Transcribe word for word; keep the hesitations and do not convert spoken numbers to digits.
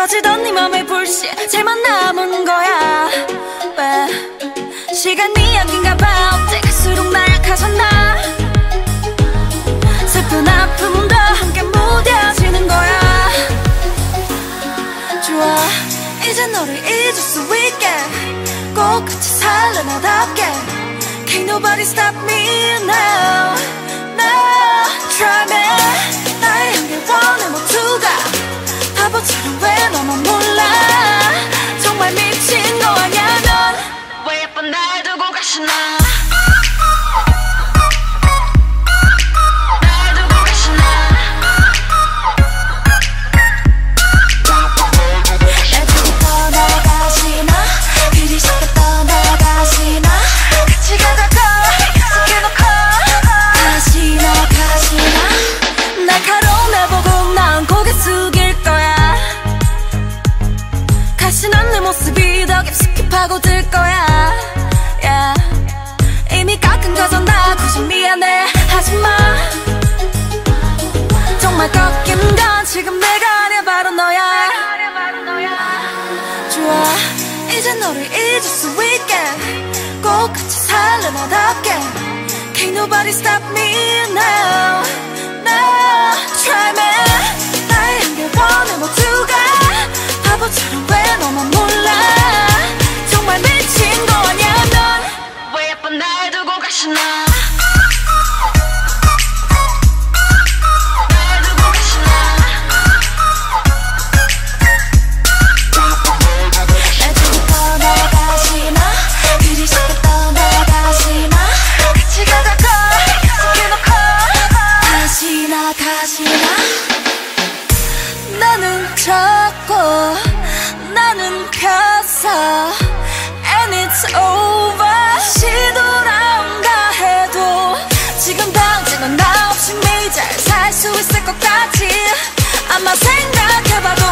터지던 네 맘의 불씨 제만 남은 거야. 왜 시간이 약인가 봐. 어째 갈수록 나약해졌나. 슬픈 아픔도 함께 무뎌지는 거야. 좋아 이제 너를 잊을 수 있게 꼭 같이 살래 나답게. Can't nobody stop me now. No try me. 나의 향기 원해 모두가 바보처럼 왜 너만 몰라. 정말 미친 거 아냐 넌. 왜 예쁜 날 두고 가시나. 날 두고 가시나. 날 두고 떠나가시나. 그리 쉽게 떠나가시나. 같이 가자고 약속해놓고 가시나 가시나. 날카로운 날 보고 난 고개 숙일 거야. 가시난 내 모습이 더 깊숙이 파고들 거야. yeah. 이미 깎은 거잖아. 굳이 미안해 하지마. 정말 꺾인 건 지금 내가 아니야 바로 너야. 좋아 이제 너를 잊을 수 있게 꼭 같이 살래 나답게. Can't nobody stop me now. No try me. 나의 향기 원해 모두가 바보처럼 왜 너만 몰라. 정말 미친 거 아냐 넌. 왜 예쁜 날 두고 가시나. 날 두고 가시나. 날 두고 떠나가시나. 그리 쉽게 떠나가시나. 같이 가자고 약속해놓고 가시나 가시나. 나는 졌고 나는 폈어. And it's over. 다시 돌아온다 해도 지금 당장은 나 없이 매일 잘 살 수 있을 것 같지. 아마 생각해봐도